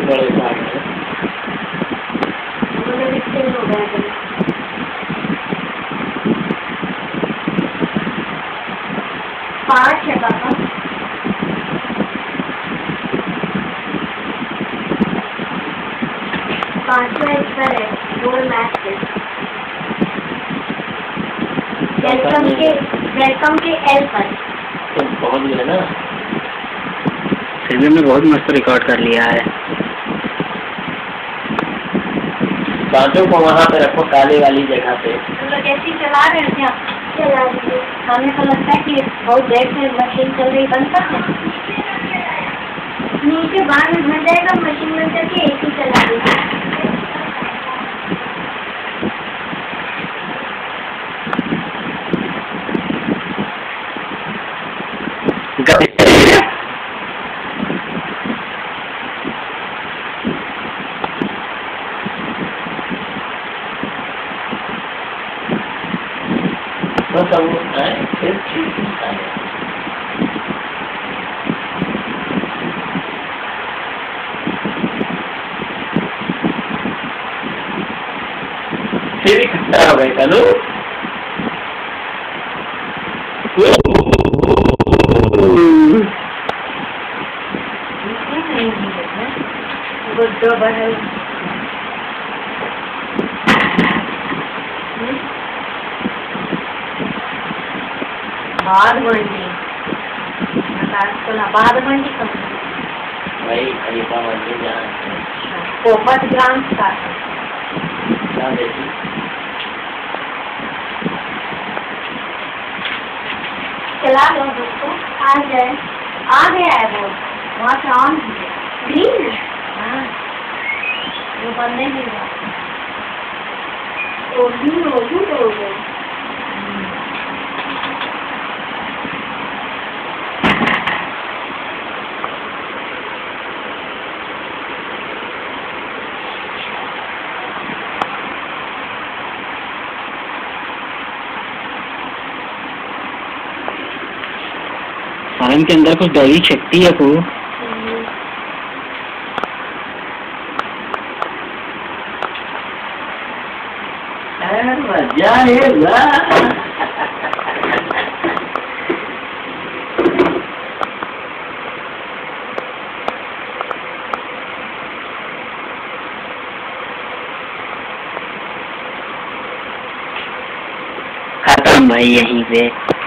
बड़े भाग हैं। हो गया 5 है पापा। 5वां इस पर है, 2 मैथ के। वेलकम के एल पर। तो बहुत ही है ना। फिर भी हमने बहुत मस्त रिकॉर्ड कर लिया है। बातों को वहाँ पे रखो, काले वाली जगह पे। तो लोग ऐसे ही चला रहे थे, चला दीजिए। हमें तो लगता है कि बहुत देर से मशीन चल रही, बंद कर दो। नीचे बाद में भर जाएगा, मशीन बंद करके एसी चला दीजिए। तो सब है, फिर ठीक है। फिर इकट्ठा हो गए कलू। गुड्डो बहल बाद मंडी बाद मंडी कम वही खलीफा मंदिर जहाँ पोपट ग्राम का देखी। चला लो दोस्तों, आ गया है वो वहाँ से ऑन ग्रीन है। हाँ वो बंद नहीं हुआ, तो भी हो गया। सारंग के अंदर कुछ दैवी शक्ति है को। मजा है। खत्म भाई यहीं पे।